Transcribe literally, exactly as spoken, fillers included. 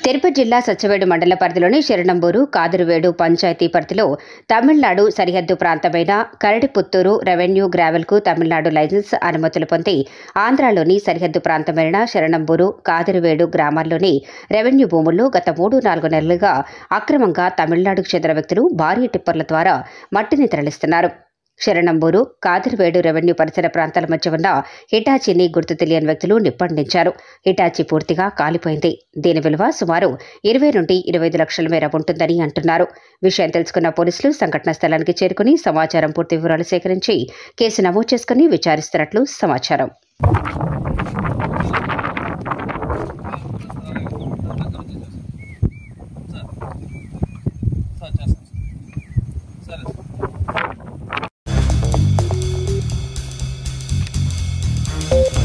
తిరుపతి జిల్లా సత్యవేడు మండల పరిధిలోని శరణంబూరు కాదురువేడు పంచాయతీ పరిధిలో తమిళనాడు సరిహద్దు ప్రాంతమైన కరడిపుత్తూరు రెవెన్యూ గ్రావెల్కు తమిళనాడు లైసెన్స్ అనుమతులు పొంది ఆంధ్రాలోని సరిహద్దు ప్రాంతమైన శరణంబూరు కాదురువేడు గ్రామాల్లోని రెవెన్యూ భూముల్లో గత మూడు నాలుగు నెలలుగా అక్రమంగా తమిళనాడుకు చెందిన వ్యక్తులు భారీ టిప్పర్ల ద్వారా మట్టిని తరలిస్తున్నారు. శరణంబూరు కాదురువేడు రెవెన్యూ పరిసర ప్రాంతాల మధ్య ఉన్న హిటాచీని గుర్తు తెలియని వ్యక్తులు నిప్పండించారు. హిటాచీ పూర్తిగా కాలిపోయింది. దీని విలువ సుమారు ఇరవై నుండి ఇరవై ఐదు లక్షల మేర ఉంటుందని అంటున్నారు. విషయం తెలుసుకున్న పోలీసులు సంఘటనా స్థలానికి చేరుకుని సమాచారం పూర్తి వివరాలు సేకరించి కేసు నమోదు చేసుకుని విచారిస్తున్నట్లు సమాచారం. you